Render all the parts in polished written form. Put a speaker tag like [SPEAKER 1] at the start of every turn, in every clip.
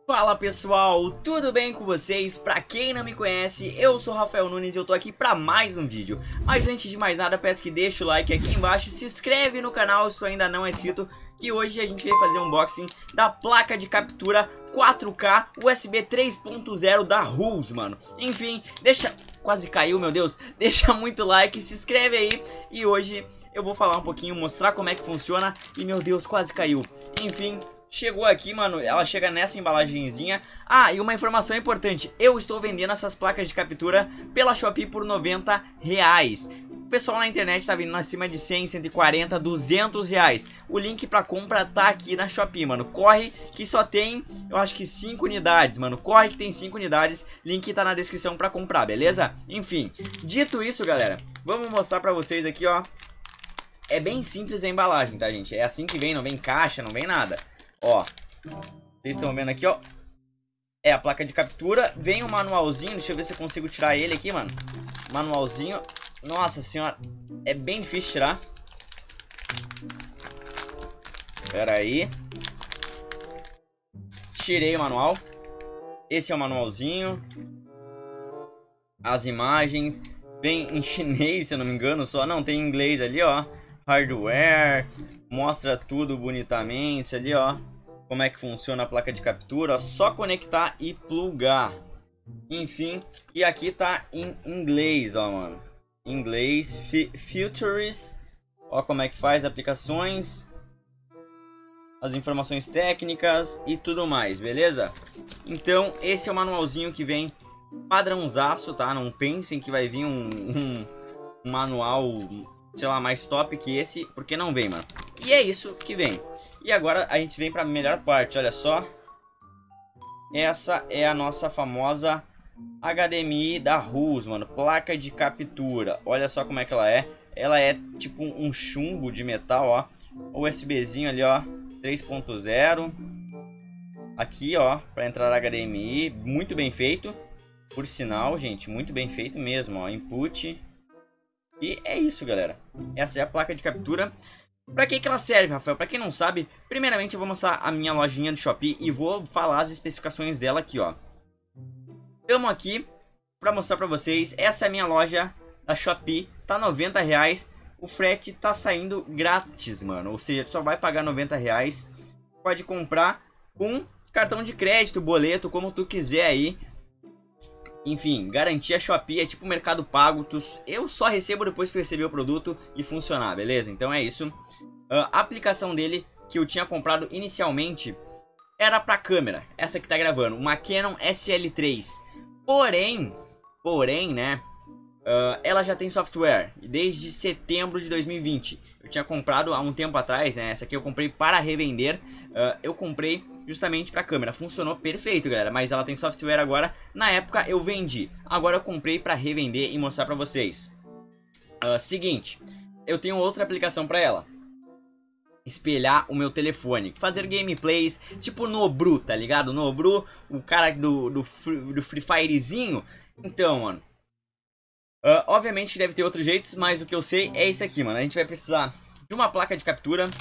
[SPEAKER 1] Fala pessoal, tudo bem com vocês? Pra quem não me conhece, eu sou Rafael Nunes e eu tô aqui pra mais um vídeo. Mas antes de mais nada, peço que deixe o like aqui embaixo, se inscreve no canal se tu ainda não é inscrito, que hoje a gente vai fazer um unboxing da placa de captura 4K USB 3.0 da RULS, mano. Enfim, deixa... Quase caiu, meu Deus. Deixa muito like, se inscreve aí. E hoje eu vou falar um pouquinho, mostrar como é que funciona. E meu Deus, quase caiu. Enfim... Chegou aqui, mano, ela chega nessa embalagenzinha. Ah, e uma informação importante, eu estou vendendo essas placas de captura pela Shopee por R$90. O pessoal na internet tá vindo acima de 100, 140, R$200. O link pra compra tá aqui na Shopee, mano. Corre que só tem, eu acho que 5 unidades, mano. Corre que tem 5 unidades, link tá na descrição pra comprar, beleza? Enfim, dito isso, galera, vamos mostrar pra vocês aqui, ó. É bem simples a embalagem, tá, gente? É assim que vem, não vem caixa, não vem nada. Ó, vocês estão vendo aqui, ó. É a placa de captura. Vem um manualzinho, deixa eu ver se eu consigo tirar ele aqui, mano. Manualzinho. Nossa senhora, é bem difícil tirar. Pera aí. Tirei o manual. Esse é o manualzinho. As imagens. Vem em chinês, se eu não me engano, só. Não, tem em inglês ali, ó. Hardware. Mostra tudo bonitamente ali, ó. Como é que funciona a placa de captura, ó. Só conectar e plugar. Enfim, e aqui tá em inglês, ó, mano. Inglês, Features. Ó como é que faz, aplicações. As informações técnicas e tudo mais, beleza? Então, esse é o manualzinho que vem padrãozaço, tá? Não pensem que vai vir um manual, sei lá, mais top que esse, porque não vem, mano. E é isso que vem. E agora a gente vem para a melhor parte, olha só. Essa é a nossa famosa HDMI da RULS, mano. Placa de captura. Olha só como é que ela é. Ela é tipo um chumbo de metal, ó. USBzinho ali, ó. 3.0. Aqui, ó, para entrar HDMI. Muito bem feito. Por sinal, gente, muito bem feito mesmo, ó. Input. E é isso, galera. Essa é a placa de captura. Pra que ela serve, Rafael? Pra quem não sabe, primeiramente eu vou mostrar a minha lojinha do Shopee e vou falar as especificações dela aqui, ó. Estamos aqui pra mostrar pra vocês. Essa é a minha loja da Shopee. Tá R$90. O frete tá saindo grátis, mano. Ou seja, tu só vai pagar R$90. Pode comprar com cartão de crédito, boleto, como tu quiser aí. Enfim, garantia Shopee é tipo Mercado Pago. Eu só recebo depois que tu receber o produto e funcionar, beleza? Então é isso. A aplicação dele que eu tinha comprado inicialmente era pra câmera. Essa que tá gravando, uma Canon SL3. Porém, né? Ela já tem software desde setembro de 2020. Eu tinha comprado há um tempo atrás, né? Essa aqui eu comprei para revender. Eu comprei justamente para câmera. Funcionou perfeito, galera. Mas ela tem software agora. Na época eu vendi. Agora eu comprei para revender e mostrar para vocês. Seguinte, eu tenho outra aplicação para ela. Espelhar o meu telefone, fazer gameplays tipo Nobru, tá ligado? Nobru, o cara do Free Firezinho. Então, mano, obviamente que deve ter outros jeitos, mas o que eu sei é esse aqui, mano. A gente vai precisar de uma placa de captura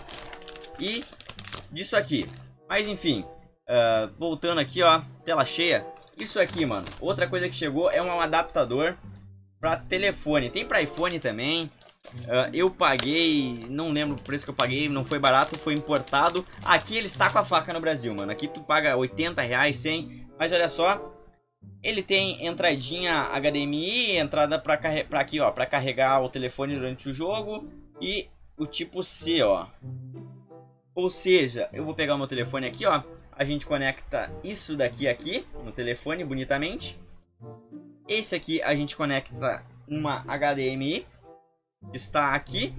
[SPEAKER 1] e disso aqui. Mas enfim, voltando aqui, ó, tela cheia. Isso aqui, mano, outra coisa que chegou é um adaptador para telefone. Tem para iPhone também. Eu paguei, não lembro o preço que eu paguei, não foi barato, foi importado. Aqui ele está com a faca no Brasil, mano. Aqui tu paga R$80, 100. Mas olha só, ele tem entradinha HDMI, entrada para aqui, ó, para carregar o telefone durante o jogo e o tipo C, ó. Ou seja, eu vou pegar o meu telefone aqui, ó. A gente conecta isso daqui aqui no telefone bonitamente. Esse aqui a gente conecta uma HDMI que está aqui.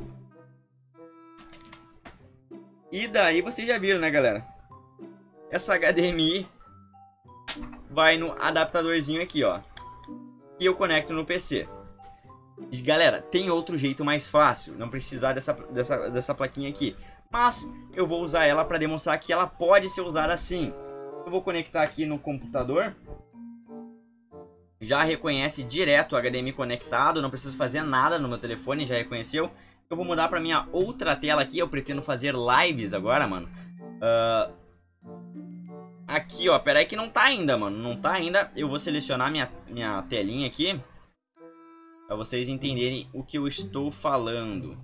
[SPEAKER 1] E daí vocês já viram, né, galera? Essa HDMI vai no adaptadorzinho aqui, ó. E eu conecto no PC. E, galera, tem outro jeito mais fácil. Não precisar dessa plaquinha aqui. Mas eu vou usar ela para demonstrar que ela pode ser usada assim. Eu vou conectar aqui no computador. Já reconhece direto o HDMI conectado. Não preciso fazer nada no meu telefone, já reconheceu. Eu vou mudar para minha outra tela aqui. Eu pretendo fazer lives agora, mano. aqui, ó, pera aí que não tá ainda, mano. Não tá ainda. Eu vou selecionar minha telinha aqui pra vocês entenderem o que eu estou falando.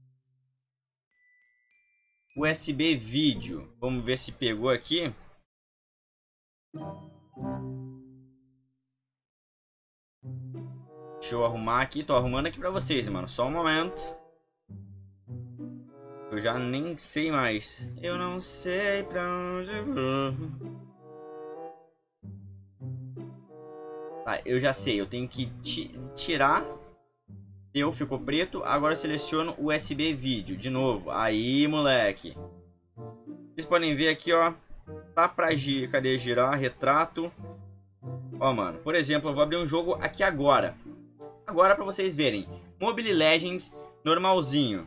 [SPEAKER 1] USB vídeo. Vamos ver se pegou aqui. Deixa eu arrumar aqui. Tô arrumando aqui pra vocês, mano. Só um momento. Eu já nem sei mais. Eu não sei pra onde eu vou. Tá, eu já sei. Eu tenho que tirar. Ficou preto. Agora eu seleciono USB vídeo. De novo. Aí, moleque. Vocês podem ver aqui, ó. Tá pra girar. Cadê girar? Retrato. Ó, mano. Por exemplo, eu vou abrir um jogo aqui agora. Agora pra vocês verem. Mobile Legends normalzinho.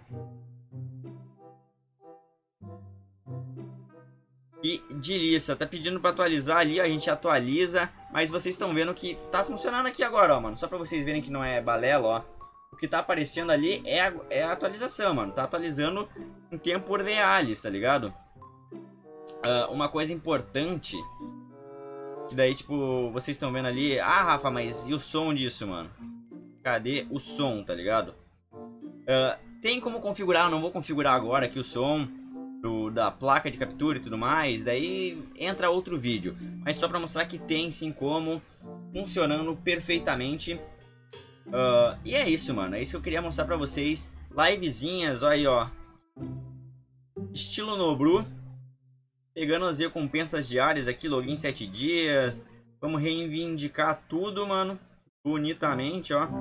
[SPEAKER 1] E de lista, tá pedindo pra atualizar ali, a gente atualiza. Mas vocês estão vendo que tá funcionando aqui agora, ó, mano. Só pra vocês verem que não é balela, ó. O que tá aparecendo ali é a atualização, mano. Tá atualizando em tempo reais, tá ligado? Uma coisa importante. Que daí, tipo, vocês estão vendo ali. Ah, Rafa, mas e o som disso, mano? Cadê o som, tá ligado? Tem como configurar, eu não vou configurar agora aqui o som da placa de captura e tudo mais, daí entra outro vídeo, mas só pra mostrar que tem sim como, funcionando perfeitamente. E é isso, mano, é isso que eu queria mostrar pra vocês. Livezinhas, olha aí, ó, estilo Nobru, pegando as recompensas diárias aqui, login 7 dias, vamos reivindicar tudo, mano, bonitamente, ó.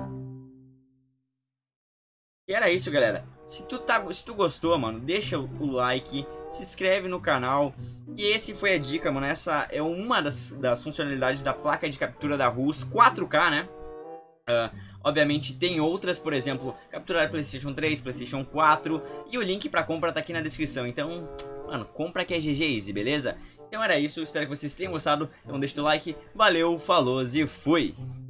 [SPEAKER 1] E era isso, galera. Se tu gostou, mano, deixa o like, se inscreve no canal. E esse foi a dica, mano. Essa é uma das funcionalidades da placa de captura da RUS 4K, né? Obviamente tem outras, por exemplo, capturar PlayStation 3, PlayStation 4. E o link pra compra tá aqui na descrição. Então, mano, compra que é GG Easy, beleza? Então era isso, espero que vocês tenham gostado. Então deixa o like, valeu, falou e fui!